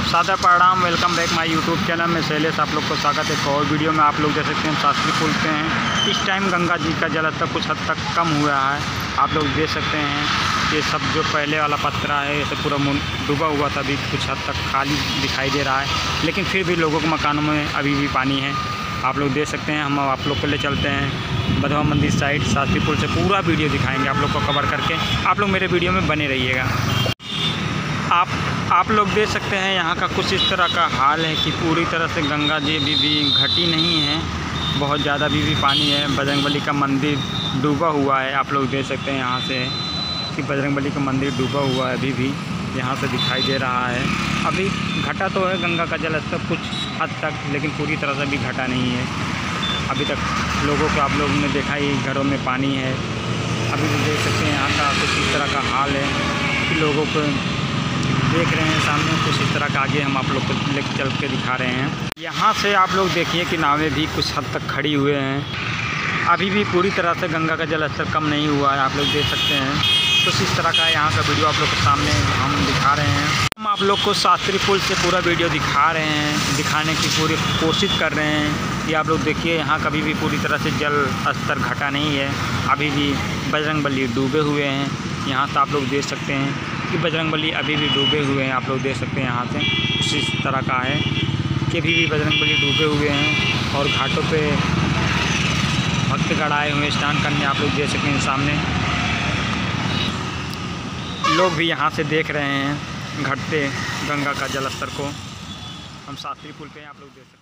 सादर प्रणाम। Welcome back my YouTube channel में शैलेश आप लोग को स्वागत है। एक और वीडियो में आप लोग देख सकते हैं शास्त्री पुल पे हैं। इस टाइम गंगा जी का जलस्तर कुछ हद तक कम हुआ है। आप लोग देख सकते हैं ये सब जो पहले वाला पत्थरा है ये सब पूरा डूबा हुआ था, अभी कुछ हद तक खाली दिखाई दे रहा है, लेकिन फिर भी लोगों के मकानों में अभी भी पानी है। आप लोग देख सकते हैं। हम आप लोग को ले चलते हैं बधवा मंदिर साइड। शास्त्री पुल से पूरा वीडियो दिखाएंगे आप लोग को कवर करके। आप लोग मेरे वीडियो में बने रहिएगा। आप लोग देख सकते हैं यहाँ का कुछ इस तरह का हाल है कि पूरी तरह से गंगा जी अभी भी घटी नहीं है, बहुत ज़्यादा अभी भी पानी है। बजरंगबली का मंदिर डूबा हुआ है। आप लोग देख सकते हैं यहाँ से कि बजरंगबली का मंदिर डूबा हुआ है, अभी भी यहाँ से दिखाई दे रहा है। अभी घटा तो है गंगा का जलस्तर कुछ हद तक, लेकिन पूरी तरह से भी घटा नहीं है। अभी तक लोगों को आप लोगों ने देखा ही घरों में पानी है। अभी भी देख सकते हैं यहाँ का कुछ इस तरह का हाल है कि लोगों को देख रहे हैं सामने कुछ इस तरह का। आगे हम आप लोग को लेकर चल के दिखा रहे हैं। यहाँ से आप लोग देखिए कि नावें भी कुछ हद तक खड़ी हुए हैं। अभी भी पूरी तरह से गंगा का जलस्तर कम नहीं हुआ है। आप लोग देख सकते हैं कुछ इस तरह का यहाँ का वीडियो आप लोग के सामने हम दिखा रहे हैं। हम आप लोग को शास्त्री पुल से पूरा वीडियो दिखा रहे हैं, दिखाने की पूरी कोशिश कर रहे हैं। ये आप लोग देखिए यहाँ कभी भी पूरी तरह से जल स्तर घटा नहीं है। अभी भी बजरंगबली डूबे हुए हैं। यहाँ से आप लोग देख सकते हैं कि बजरंगबली अभी भी डूबे हुए हैं। आप लोग देख सकते हैं यहाँ से कुछ इस तरह का है कि अभी भी बजरंगबली डूबे हुए हैं। और घाटों पे भक्तगण आए हुए स्नान करने। आप लोग देख सकते हैं सामने लोग भी यहाँ से देख रहे हैं घटते गंगा का जलस्तर को। हम शास्त्री पुल पे हैं, आप लोग देख सकते हैं।